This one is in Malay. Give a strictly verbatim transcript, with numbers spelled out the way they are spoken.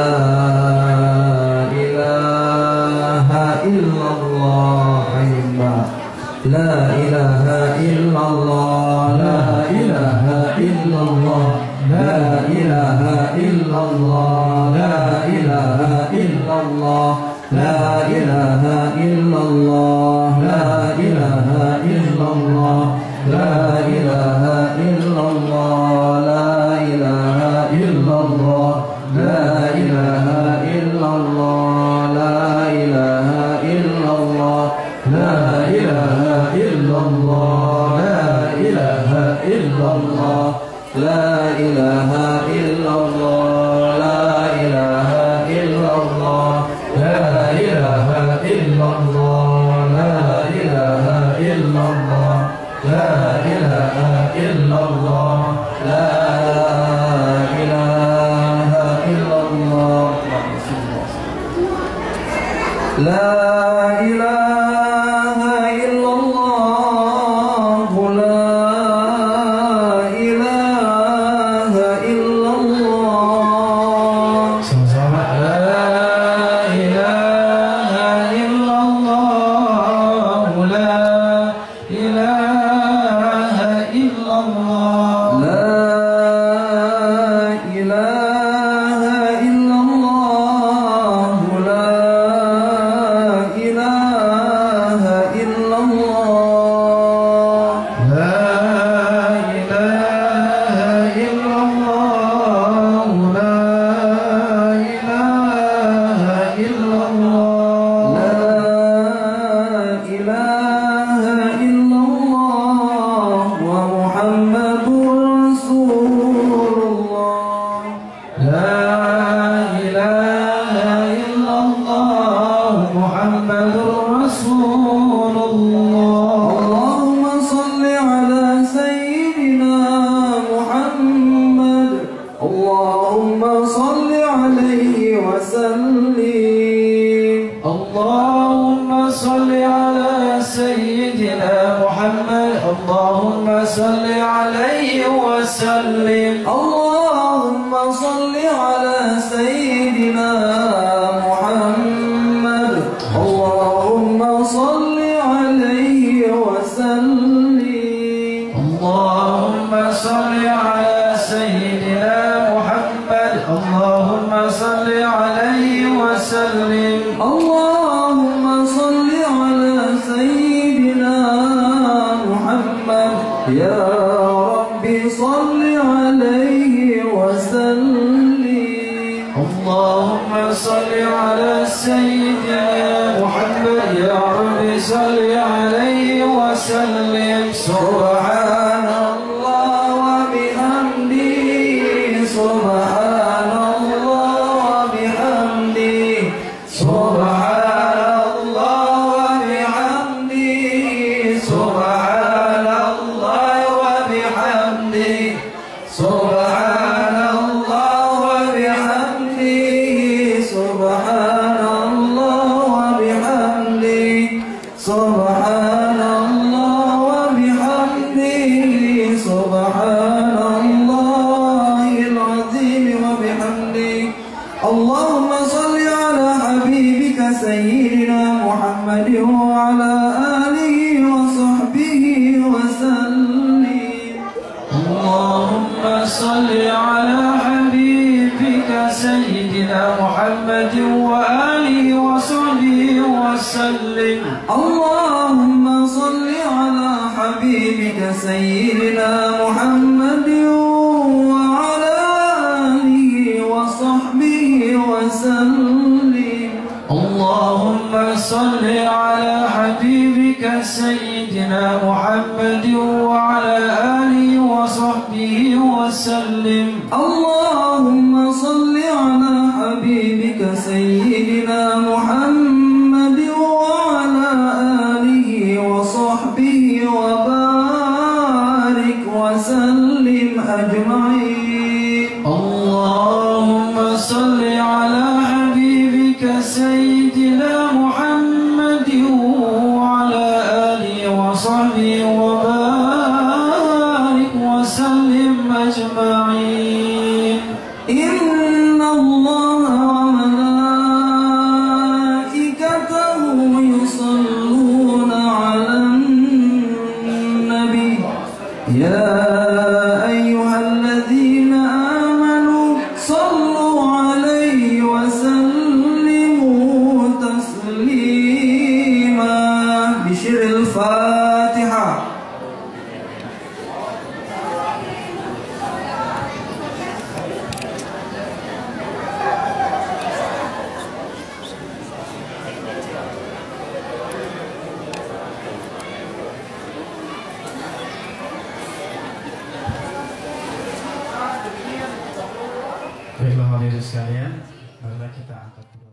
ilaha illallah. La ilaha illallah, la ilaha illallah, la ilaha illallah, la ilaha illallah, la ilaha illallah, la ilaha illallah, la ilaha illallah, la ilaha illallah, la ilaha illallah, la ilaha illallah, la ilaha illallah, la ilaha illallah, la ilaha illallah, la ilaha illallah, la ilaha illallah, la ilaha illallah, la ilaha illallah, la ilaha illallah, la ilaha سيدنا محمد وعلى آله angkat dulu.